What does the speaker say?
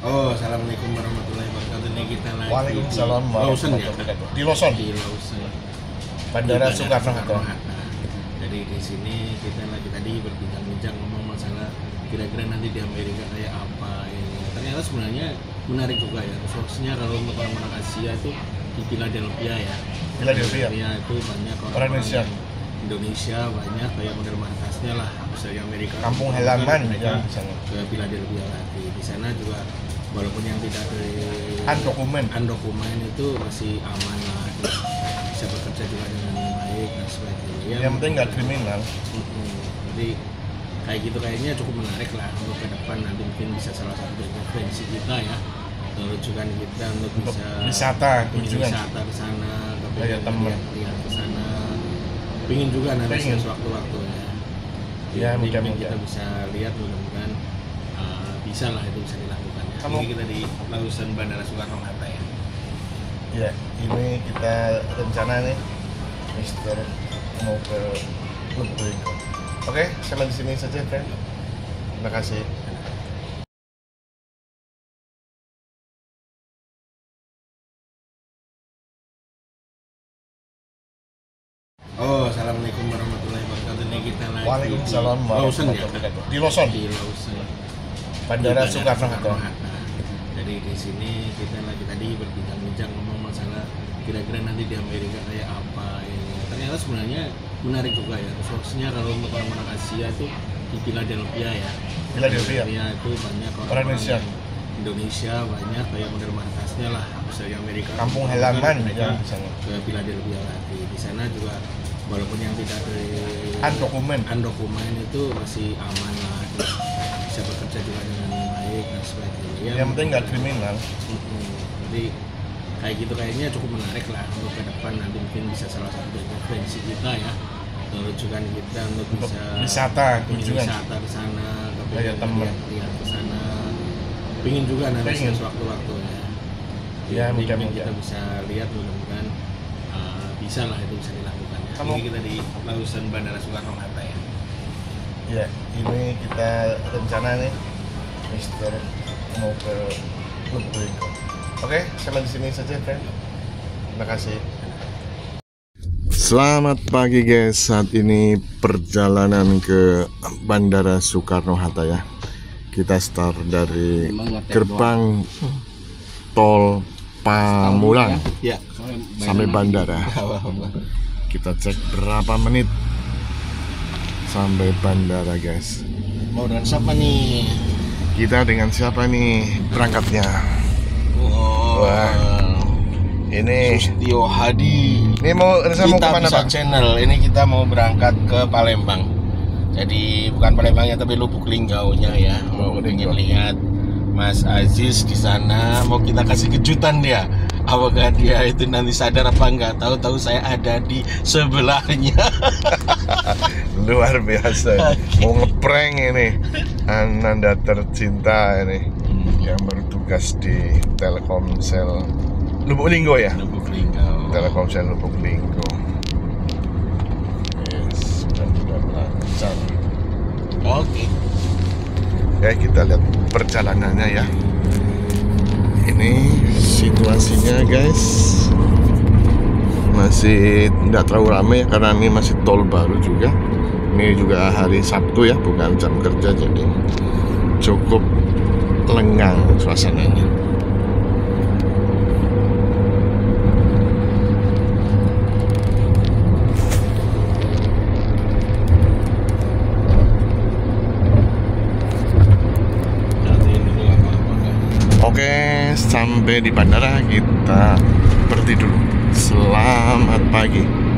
Oh, assalamualaikum warahmatullahi wabarakatuh. Ini kita lagi Waalaikumsalam di Lawson ya, warahmatullahi wabarakatuh. Di Lawson, di Lawson, Bandara di Soekarno-Hatta. Jadi di sini kita lagi tadi berbincang-bincang ngomong masalah kira-kira nanti di Amerika kayak apa ini. Ternyata sebenarnya menarik juga ya. Resource-nya kalau untuk orang-orang Asia itu di Philadelphia ya. Philadelphia Itu banyak orang Indonesia. Indonesia banyak kayak model markasnya lah, misalnya Amerika. Kampung halaman mereka ya, misalnya. ke Philadelphia lagi. Di sana juga walaupun yang tidak undokumen itu masih aman lah, bisa bekerja juga dengan baik dan sebagainya. Yang penting nggak kriminal. Jadi kayak gitu kayaknya cukup menarik lah untuk ke depan, nanti mungkin bisa salah satu referensi kita ya, rujukan kita untuk bisa wisata, kunjungan wisata ke sana, kayak teman lihat ke sana. Pingin juga nanti sewaktu-waktunya. Ya, mungkin kita bisa lihat, mudah-mudahan bisa lah itu bisa dilakukan. Ini kita di Lawson Bandara Soekarno-Hatta ya. Ya, ini kita rencana nih, Mister mau ke Lubulingga. Oke, sampai di sini saja, friend. Terima kasih. Oh, assalamualaikum warahmatullahi wabarakatuh. Ini kita lagi Waalaikumsalam di Lawson ya, di Lawson, di Lawson, Bandara Soekarno-Hatta. Jadi di sini kita lagi tadi berbincang-bincang ngomong masalah kira-kira nanti di Amerika kayak apa ini. Ternyata sebenarnya menarik juga ya. Resource-nya kalau untuk orang-orang Asia itu di Philadelphia ya. Philadelphia itu banyak orang Indonesia banyak kayak model markasnya lah, misalnya Amerika. Kampung halaman mereka ya, misalnya. Ke Philadelphia lagi. Di sana juga walaupun yang tidak undokumen itu masih aman lah, bisa bekerja juga dengan baik dan sebagainya. Yang penting nggak kriminal. Jadi kayak gitu kayaknya cukup menarik lah untuk ke depan, nanti mungkin bisa salah satu referensi kita ya, rujukan kita untuk bisa wisata, kunjungan wisata ke sana, kayak teman lihat ke sana. Pingin juga nanti sewaktu-waktunya. Ya, mungkin kita bisa lihat, mudah-mudahan bisa lah itu bisa dilakukan. Ini kita di Lawson Bandara Soekarno-Hatta ya. Ya, ini kita rencana nih, Mister mau ke Lubulingga. Oke, sampai di sini saja, friend. Terima kasih. Selamat pagi guys, saat ini perjalanan ke Bandara Soekarno-Hatta ya. Kita start dari gerbang tol Pamulang ya, sampai bandara. Kita cek berapa menit sampai bandara guys. Mau dengan siapa nih? Kita dengan siapa nih berangkatnya? Wah, ini Sustio Hadi. Ini mau kemana Pak? Channel ini kita mau berangkat ke Palembang. Jadi bukan Palembangnya tapi Lubuk Linggaunya ya. Mau ingin lihat Mas Aziz di sana. Mau kita kasih kejutan dia. Apakah dia itu nanti sadar apa enggak? Tahu-tahu saya ada di sebelahnya. Luar biasa. Mau ngeprank ini. Ananda tercinta ini yang bertugas di Telkomsel Lubuk Linggau ya. Lubuk Linggau. Telkomsel Lubuk Linggau. Yes, benar-benar lancar. Oke. Ya, kita lihat perjalanannya ya. Ini situasinya guys, masih tidak terlalu ramai ya, karena ini masih tol baru juga. Ini juga hari Sabtu ya, bukan jam kerja, jadi cukup lengang suasananya. Oke, sampai di bandara kita berhenti dulu. Selamat pagi.